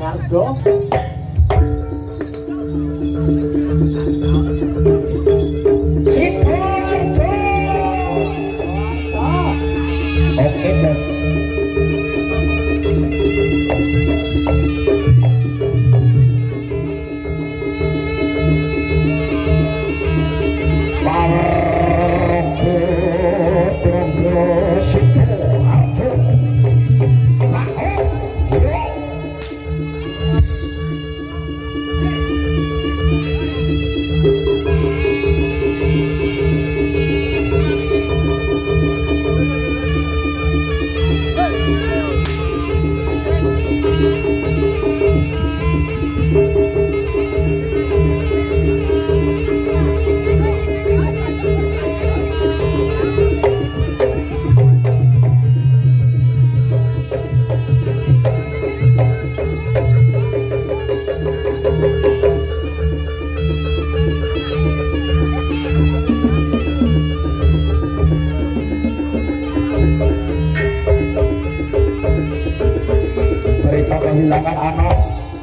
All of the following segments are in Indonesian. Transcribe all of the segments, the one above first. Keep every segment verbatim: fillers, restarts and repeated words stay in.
Nardo. Sidoarjo. Oke, Bang. Kehilangan anak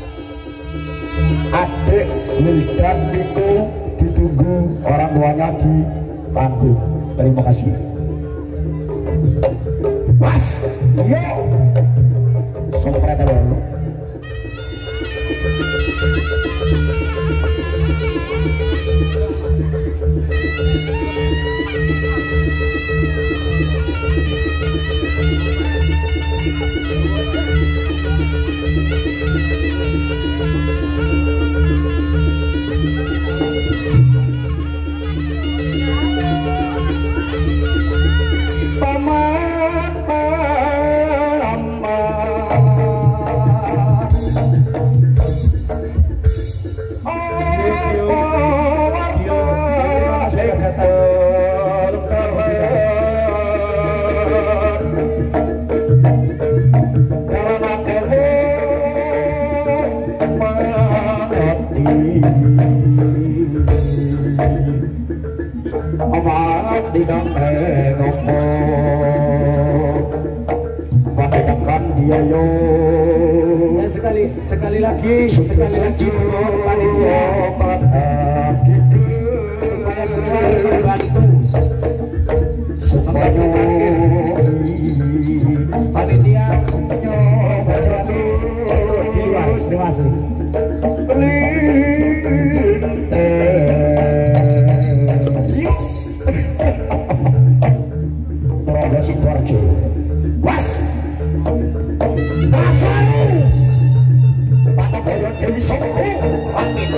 adik Wildan itu ditunggu orang tuanya di panggung. Terima kasih Mas. Iya sopret dulu. Amat tidak menopo padahkan dia yo. Dan sekali sekali lagi sekali lagi panitia supaya keluar membantu supaya panitia menyoba di luar asli. Sidoarjo, was, pasang, pada boyo Dewi Soko, angin.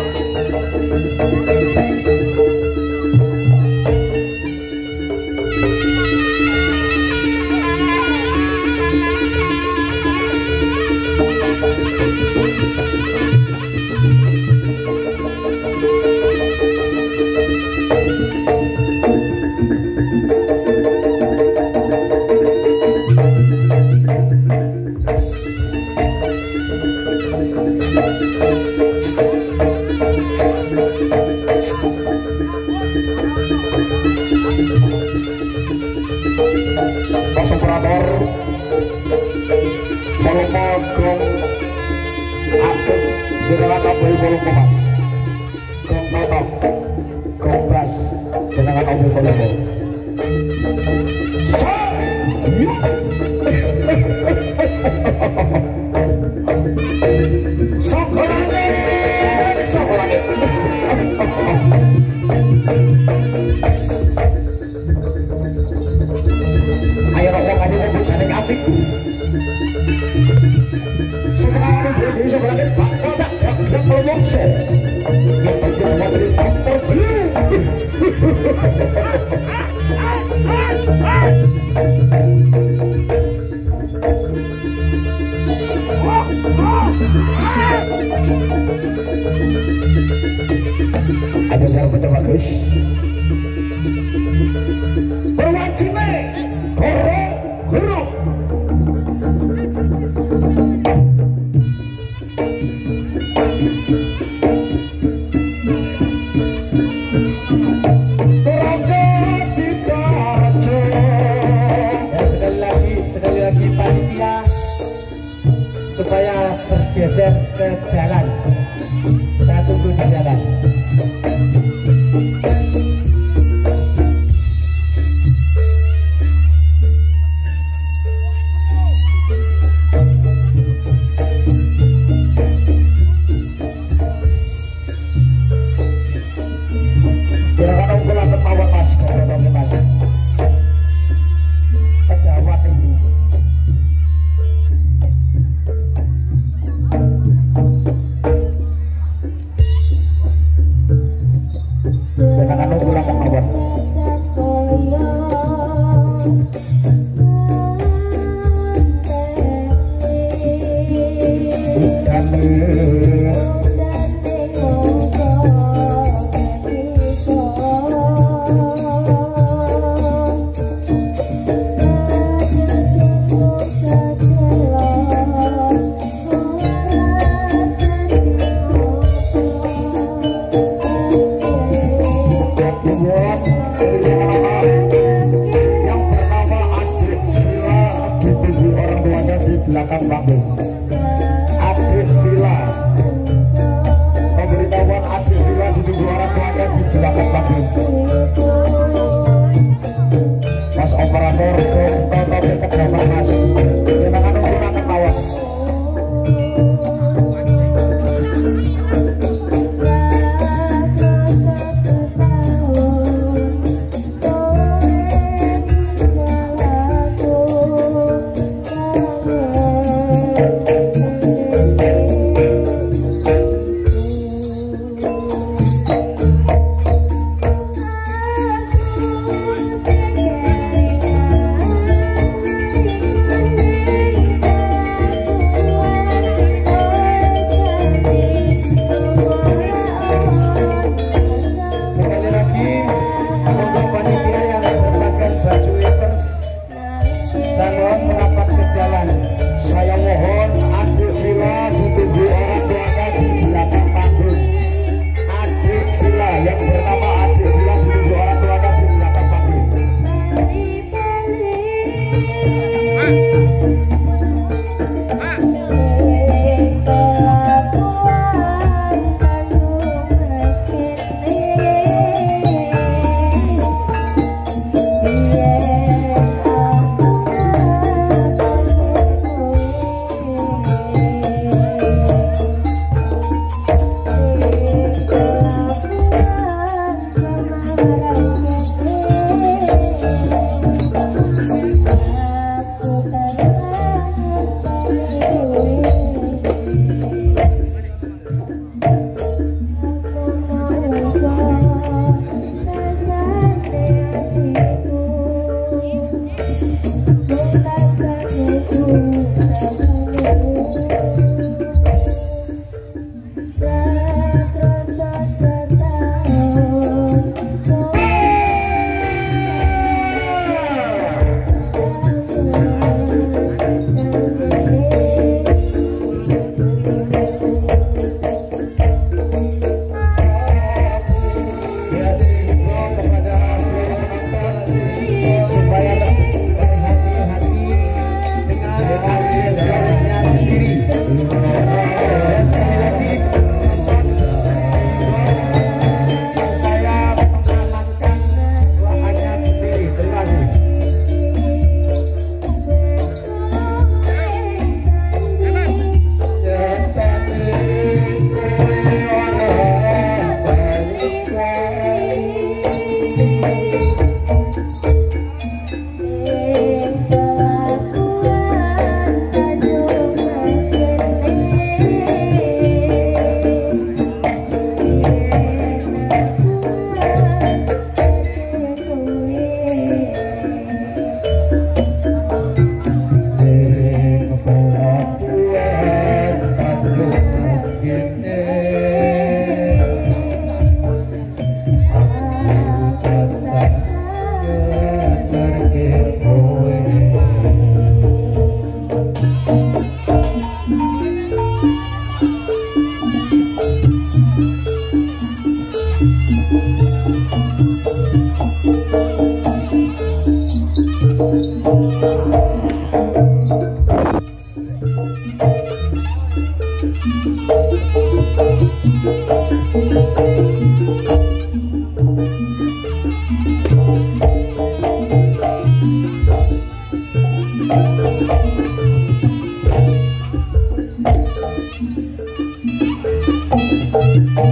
Operator Volume Gong Agung Jenengan Abel Volume Mas Gong Totok Gong Bas Jenengan Abel Volume Sokolane Sokolane ayo rokok aja mau bercanda kambingku sekarang aku berdiri sebagai bakal tak yang melomongso yang bagian dari faktor belum ada yang macam bagus berwajibnya goro goro supaya tergeser Kasihan. Gerakan unggulan termawar mas, gerakan mas. Pedawat ini.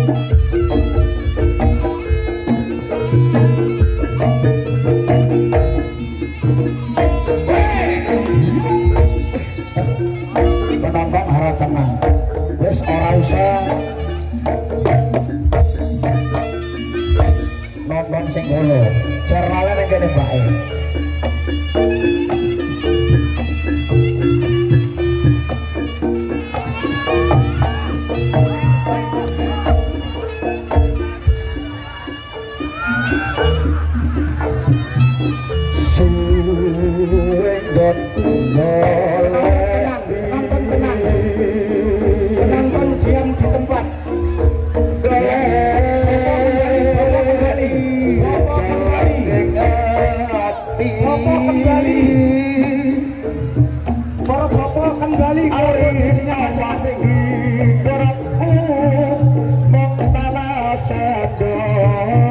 penonton harap tenang wes ora usah nonton sing ngono cerale ning kene bae penonton diam di tempat. Bapak kembali, para bapak kembali ke posisinya masing-masing. Berapa mong tanah sedang